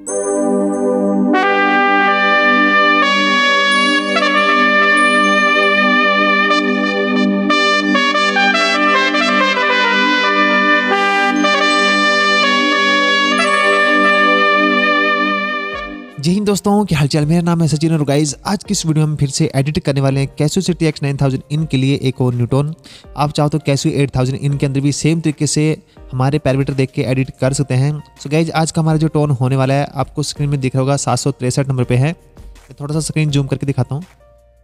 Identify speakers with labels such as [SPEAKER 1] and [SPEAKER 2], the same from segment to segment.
[SPEAKER 1] जय हिंद दोस्तों, क्या हालचाल। मेरा नाम है सचिन और गाइज आज की इस वीडियो में फिर से एडिट करने वाले हैं कैसियो CTX 9000 इन के लिए एक और न्यू टोन। आप चाहो तो कैसियो 8000 इन के अंदर भी सेम तरीके से हमारे पैरामीटर देख के एडिट कर सकते हैं। सो गाइज आज का हमारा जो टोन होने वाला है आपको स्क्रीन में दिख रहा होगा, 763 नंबर पे है। मैं थोड़ा सा स्क्रीन जूम करके दिखाता हूँ।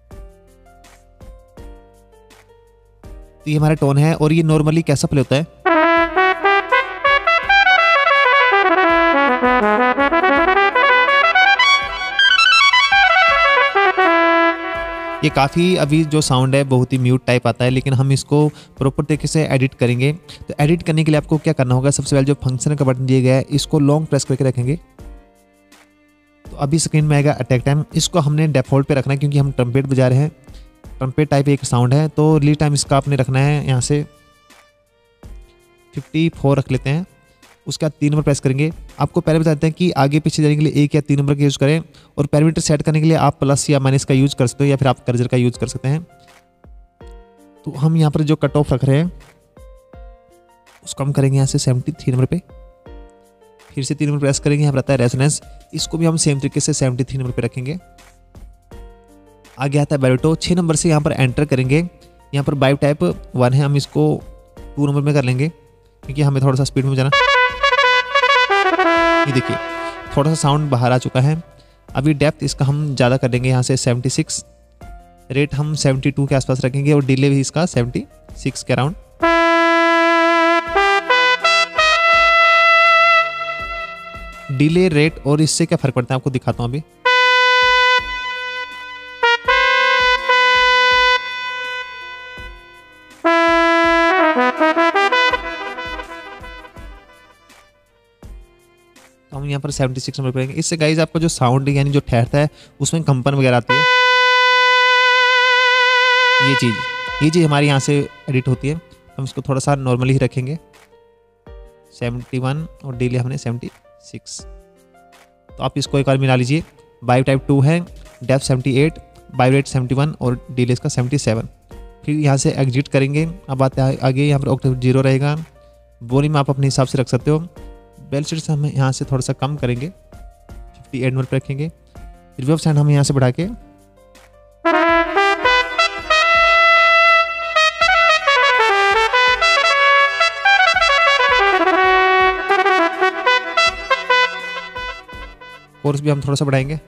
[SPEAKER 1] तो ये हमारा टोन है और ये नॉर्मली कैसा प्ले होता है। ये काफ़ी अभी जो साउंड है बहुत ही म्यूट टाइप आता है, लेकिन हम इसको प्रॉपर तरीके से एडिट करेंगे। तो एडिट करने के लिए आपको क्या करना होगा, सबसे पहले जो फंक्शन का बटन दिया गया है इसको लॉन्ग प्रेस करके रखेंगे। तो अभी स्क्रीन में आएगा अटैक टाइम। इसको हमने डिफॉल्ट पे रखना है क्योंकि हम ट्रम्पेट बजा रहे हैं। ट्रम्पेट टाइप एक साउंड है, तो रिलीज टाइम इसका आपने रखना है यहाँ से 54 रख लेते हैं। उसके बाद 3 नंबर प्रेस करेंगे। आपको पहले बताते हैं कि आगे पीछे जाने के लिए 1 या 3 नंबर का यूज़ करें, और पैरामीटर सेट करने के लिए आप प्लस या माइनस का यूज़ कर सकते हो या फिर आप कर्सर का यूज़ कर सकते हैं। तो हम यहाँ पर जो कट ऑफ रख रहे हैं उसको हम करेंगे यहाँ से 73 नंबर पे। फिर से 3 नंबर प्रेस करेंगे, यहाँ पर आता है रेजोनेंस, इसको भी हम सेम तरीके से 73 नंबर पे रखेंगे। आगे आता है बैरिटो, 6 नंबर से यहाँ पर एंटर करेंगे। यहाँ पर बाइव टाइप 1 है, हम इसको 2 नंबर में कर लेंगे क्योंकि हमें थोड़ा सा स्पीड में जाना। ये देखिए थोड़ा सा साउंड बाहर आ चुका है। अभी डेप्थ इसका हम ज़्यादा कर देंगे, यहाँ से 76, रेट हम 72 के आसपास रखेंगे और डिले भी इसका 76 के अराउंड। डिले, रेट और इससे क्या फर्क पड़ता है आपको दिखाता हूँ अभी। तो हम यहाँ पर 76 नंबर पे रहेंगे। इससे गाइज आपका जो साउंड यानी जो ठहरता है उसमें कंपन वगैरह आती है। ये चीज़ हमारी यहाँ से एडिट होती है। हम इसको थोड़ा सा नॉर्मली ही रखेंगे 71 और डिले हमने 76। तो आप इसको एक बार मिला लीजिए। बाइव टाइप 2 है, डेप्थ 78, बाइव रेट 71 और डिले इसका 77। फिर यहाँ से एग्जिट करेंगे। अब आते हैं आगे, यहाँ पर ऑक्टेव 0 रहेगा। वॉल्यूम आप अपने हिसाब से रख सकते हो। बेल शीट से हम यहाँ से थोड़ा सा कम करेंगे, 58 नंबर पर रखेंगे। रिवर्ब साउंड हम यहाँ से बढ़ा के कोर्स भी हम थोड़ा सा बढ़ाएंगे,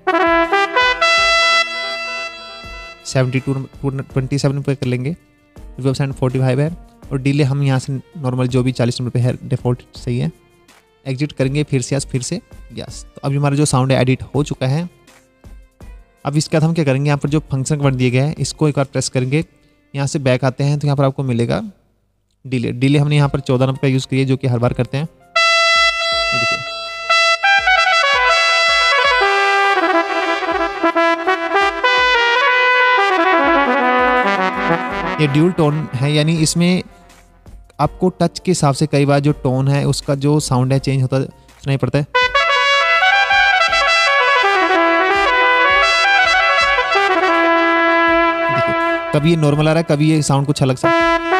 [SPEAKER 1] 27 पे कर लेंगे। रिवर्ब साउंड 45 है और डिले हम यहाँ से नॉर्मल जो भी 40 नंबर पे है डिफॉल्ट सही है। एग्जिट करेंगे फिर से यस। तो अभी हमारा जो साउंड है एडिट हो चुका है। अब इसके बाद हम क्या करेंगे, यहाँ पर जो फंक्शन का बटन दिए गया है इसको एक बार प्रेस करेंगे। यहाँ से बैक आते हैं तो यहाँ पर आपको मिलेगा डिले हमने यहाँ पर 14 नंबर का यूज़ किया जो कि हर बार करते हैं। ये देखिए ये ड्यूल टोन है, यानी इसमें आपको टच के हिसाब से कई बार जो टोन है उसका जो साउंड है चेंज होता सुनाई पड़ता है। देखिए कभी ये नॉर्मल आ रहा है, कभी ये साउंड कुछ अलग सा।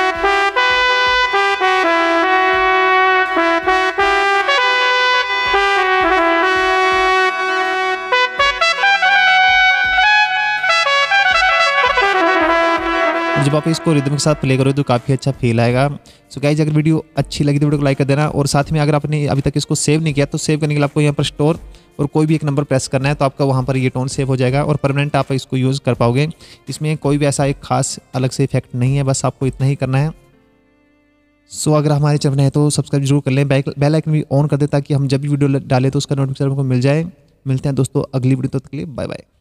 [SPEAKER 1] जब आप इसको रिदम के साथ प्ले करोगे तो काफ़ी अच्छा फील आएगा। सो गाइज अगर वीडियो अच्छी लगी तो वीडियो को लाइक कर देना, और साथ में अगर आपने अभी तक इसको सेव नहीं किया तो सेव करने के लिए आपको यहाँ पर स्टोर और कोई भी एक नंबर प्रेस करना है, तो आपका वहाँ पर ये टोन सेव हो जाएगा और परमानेंट आप इसको यूज़ कर पाओगे। इसमें कोई भी ऐसा एक खास अलग से इफेक्ट नहीं है, बस आपको इतना ही करना है। सो अगर हमारे चैनल है तो सब्सक्राइब जरूर कर लें, बेल आइकन भी ऑन कर दें ताकि हम जब भी वीडियो डालें तो उसका नोटिफिकेशन को मिल जाए। मिलते हैं दोस्तों अगली वीडियो तक के लिए, बाय बाय।